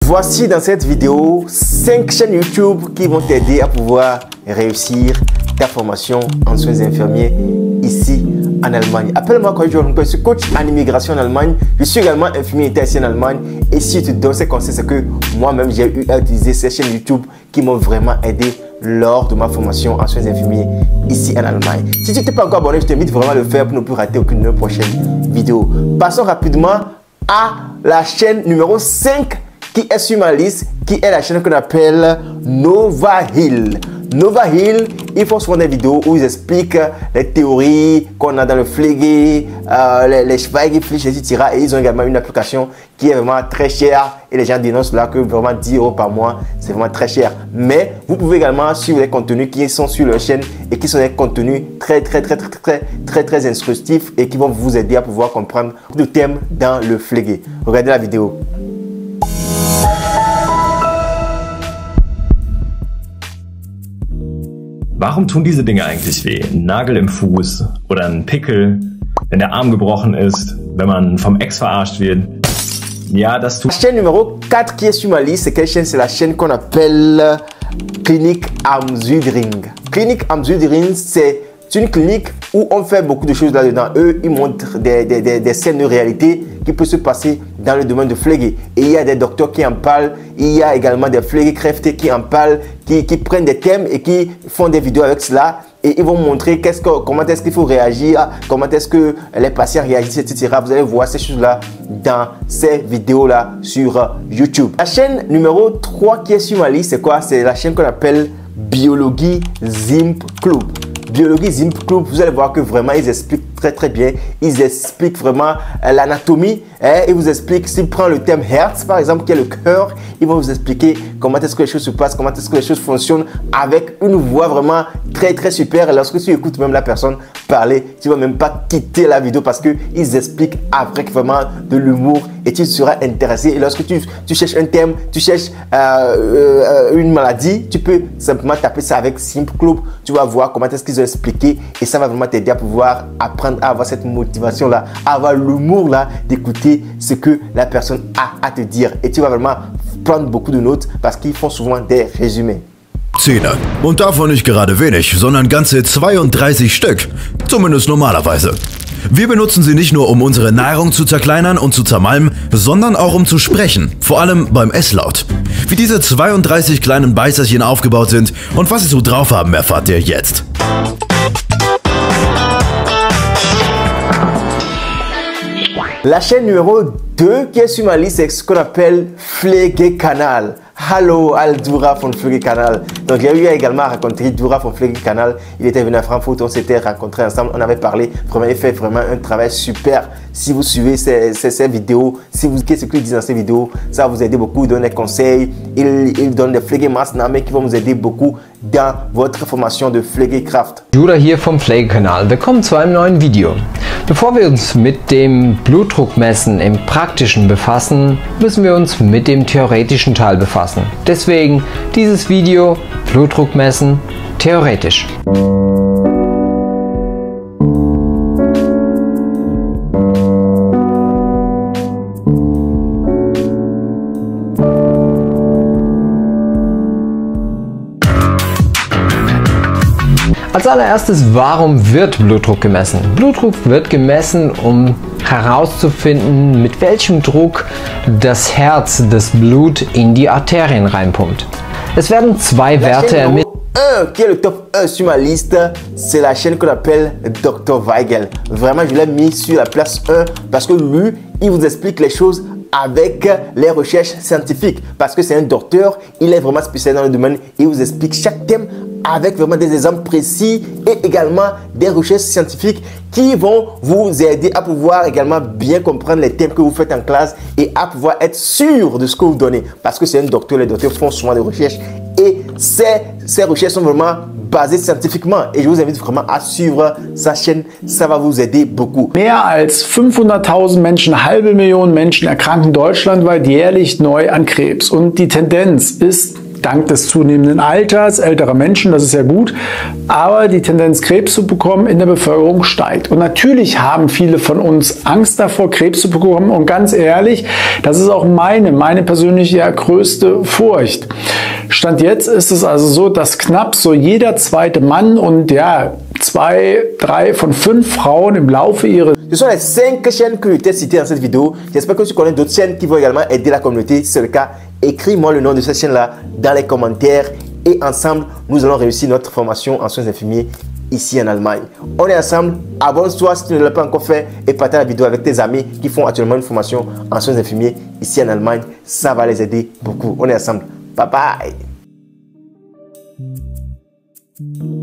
Voici dans cette vidéo 5 chaînes YouTube qui vont t'aider à pouvoir réussir ta formation en soins infirmiers ici en Allemagne. Appelle-moi quand je suis coach en immigration en Allemagne. Je suis également infirmier ici en Allemagne. Et si je te donne ces conseils, c'est que moi-même j'ai eu à utiliser ces chaînes YouTube qui m'ont vraiment aidé lors de ma formation en soins infirmiers ici en Allemagne. Si tu n'es pas encore abonné, je t'invite vraiment à le faire pour ne plus rater aucune prochaine vidéo. Passons rapidement à la chaîne numéro 5 qui est sur ma liste, qui est la chaîne qu'on appelle Nova Hill. Nova Hill, ils font souvent des vidéos où ils expliquent les théories qu'on a dans le Pflege, les Schweigepflicht, etc. Et ils ont également une application qui est vraiment très chère. Et les gens dénoncent là que vraiment 10 € par mois, c'est vraiment très cher. Mais vous pouvez également suivre les contenus qui sont sur leur chaîne et qui sont des contenus très instructifs et qui vont vous aider à pouvoir comprendre le thème dans le Pflege. Regardez la vidéo. Warum tun diese Dinge eigentlich weh? Ein Nagel im Fuß oder ein Pickel, wenn der Arm gebrochen ist, wenn man vom Ex verarscht wird. Ja, das tut... La chaîne numéro 4 qui est sur ma liste, c'est quelle chaîne? C'est la chaîne qu'on appelle Klinik am Südring. Klinik am Südring, c'est une clinique où on fait beaucoup de choses là-dedans. Eux, ils montrent des scènes de réalité qui peuvent se passer dans le domaine de Pflege. Et il y a des docteurs qui en parlent. Il y a également des Pflegekräfte qui en parlent, qui prennent des thèmes et qui font des vidéos avec cela. Et ils vont montrer comment est-ce qu'il faut réagir, comment est-ce que les patients réagissent, etc. Vous allez voir ces choses-là dans ces vidéos-là sur YouTube. La chaîne numéro 3 qui est sur ma liste, c'est quoi? C'est la chaîne qu'on appelle Biologie Zimp Club. Biologie Zimp Club, vous allez voir que vraiment ils expliquent très bien. Ils expliquent vraiment l'anatomie. Ils vous expliquent, s'ils prennent le thème Herz par exemple, qui est le cœur, ils vont vous expliquer comment est-ce que les choses se passent, comment est-ce que les choses fonctionnent avec une voix vraiment très super. Et lorsque tu écoutes même la personne parler, tu ne vas même pas quitter la vidéo parce qu'ils expliquent avec vraiment de l'humour et tu seras intéressé. Et lorsque tu cherches un thème, tu cherches une maladie, tu peux simplement taper ça avec Zimp Club. Tu vas voir comment est-ce qu'ils ont expliqué et ça va vraiment t'aider à pouvoir apprendre à avoir cette motivation là, à avoir l'humour là d'écouter ce que la personne a à te dire et tu vas vraiment prendre beaucoup de notes parce qu'ils font souvent des résumés. Zähne. Und davon nicht gerade wenig, sondern ganze 32 Stück. Zumindest normalerweise. Wir benutzen sie nicht nur, um unsere Nahrung zu zerkleinern und zu zermalmen, sondern auch um zu sprechen, vor allem beim Esslaut. Wie diese 32 kleinen Beißerchen aufgebaut sind und was sie so drauf haben, erfahrt ihr jetzt. La chaîne numéro 2 qui est sur ma liste, c'est ce qu'on appelle Pflegekanal. Hallo Al-Dura von Pflegekanal. Donc j'ai eu également à rencontrer Dura von Pflegekanal. Il était venu à Francfort, on s'était rencontrés ensemble, on avait parlé. Vraiment, il fait vraiment un travail super. Si vous suivez ces vidéos, si vous écoutez ce qu'il dit dans ces vidéos, ça va vous aider beaucoup. Il donne des conseils, il donne des Pflegemaßnahmen qui vont vous aider beaucoup dans votre formation de Pflegekraft. Dura hier vom Pflegekanal. Willkommen zu einem neuen Video. Bevor wir uns mit dem Blutdruckmessen im Praktischen befassen, müssen wir uns mit dem theoretischen Teil befassen. Deswegen dieses Video Blutdruckmessen theoretisch. Als allererstes, warum wird Blutdruck gemessen? Blutdruck wird gemessen, um herauszufinden, mit welchem Druck das Herz das Blut in die Arterien reinpumpt. Es werden zwei Werte ermittelt. Qui est le top 1 sur ma liste, c'est la chaîne qu'on appelle Dr Weigel. Vraiment, je l'ai mis sur la place 1 parce que lui, il vous explique les choses avec les recherches scientifiques. Parce que c'est un docteur, il est vraiment spécialisé dans le domaine et il vous explique chaque thème avec vraiment des exemples précis et également des recherches scientifiques qui vont vous aider à pouvoir également bien comprendre les thèmes que vous faites en classe et à pouvoir être sûr de ce que vous donnez. Parce que c'est un docteur, les docteurs font souvent des recherches et ces recherches sont vraiment basées scientifiquement. Et je vous invite vraiment à suivre sa chaîne, ça va vous aider beaucoup. Mehr als 500.000 Menschen, halbe Million Menschen erkranken deutschlandweit jährlich neu an Krebs. Und die Tendenz ist dank des zunehmenden Alters älterer Menschen, das ist ja gut, aber die Tendenz, Krebs zu bekommen, in der Bevölkerung steigt. Und natürlich haben viele von uns Angst davor, Krebs zu bekommen, und ganz ehrlich, das ist auch meine persönliche größte Furcht. Stand jetzt ist es also so, dass knapp so jeder zweite Mann und ja, 2, 3 von 5 Frauen im Laufe ihres... Ce sont les 5 chaînes que je t'ai citées dans cette vidéo. J'espère que tu connais d'autres chaînes qui vont également aider la communauté. Si c'est le cas, écris-moi le nom de cette chaîne-là dans les commentaires et ensemble, nous allons réussir notre formation en soins infirmiers ici en Allemagne. On est ensemble, abonne-toi si tu ne l'as pas encore fait et partage la vidéo avec tes amis qui font actuellement une formation en soins infirmiers ici en Allemagne. Ça va les aider beaucoup. On est ensemble. Bye bye.